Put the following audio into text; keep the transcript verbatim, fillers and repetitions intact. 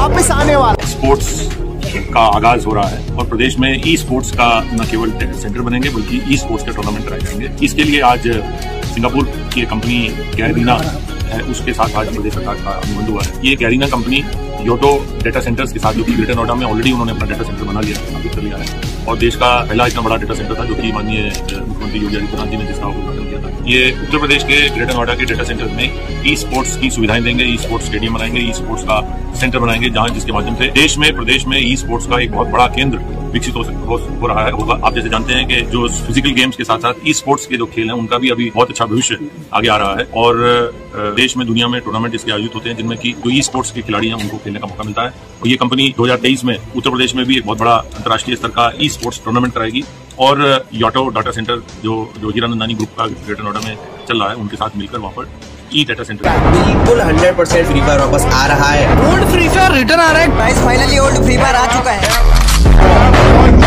वापस आने वाला। स्पोर्ट्स का आगाज हो रहा है और प्रदेश में ई स्पोर्ट्स का न केवल सेंटर बनेंगे बल्कि ई स्पोर्ट्स के टूर्नामेंट कराए जाएंगे। इसके लिए आज सिंगापुर की कंपनी गैरीना है, उसके साथ आज प्रदेश सरकार का अनुबंध हुआ है। ये Garena company Yotta data centers के साथ, जो कि ग्रेटर नोएडा में ऑलरेडी उन्होंने अपना डेटा सेंटर बना लिया, स्थापित कर लिया है और देश का पहला इतना बड़ा डेटा सेंटर था जो कि माननीय मुख्यमंत्री योगी आदित्यनाथ जी ने जिसका उद्घाटन किया था। ये उत्तर प्रदेश के ग्रेटर नोएडा के डेटा सेंटर में ई स्पोर्ट्स की सुविधाएं देंगे, ई स्पोर्ट्स स्टेडियम बनाएंगे, ई स्पोर्ट्स का सेंटर बनाएंगे, जहां जिसके माध्यम से देश में प्रदेश में ई स्पोर्ट्स का एक बहुत बड़ा केंद्र विकसित हो, हो, हो रहा है होगा। आप जैसे जानते हैं कि जो फिजिकल गेम्स के साथ साथ ई स्पोर्ट्स के जो खेल हैं उनका भी अभी बहुत अच्छा भविष्य आगे आ रहा है और देश में दुनिया में टूर्नामेंट इसके आयोजित होते हैं जिनमें की जो ई स्पोर्ट्स के खिलाड़ी हैं उनको खेलने का मौका मिलता है। और ये कंपनी दो हज़ार तेईस में उत्तर प्रदेश में भी एक बहुत बड़ा अंतर्राष्ट्रीय स्तर का ई स्पोर्ट्स टूर्नामेंट कराएगी और योटो डाटा सेंटर जो जो हीरानंदानी ग्रुप का ग्रेटर नोएडा में चल रहा है उनके साथ मिलकर वहाँ पर ई डेटा सेंटर बिल्कुल हंड्रेड परसेंट फ्री फायर वापस आ रहा है। ओल्ड फ्री फायर रिटर्न आ रहा है। फाइनली ओल्ड फ्री फायर आ चुका है।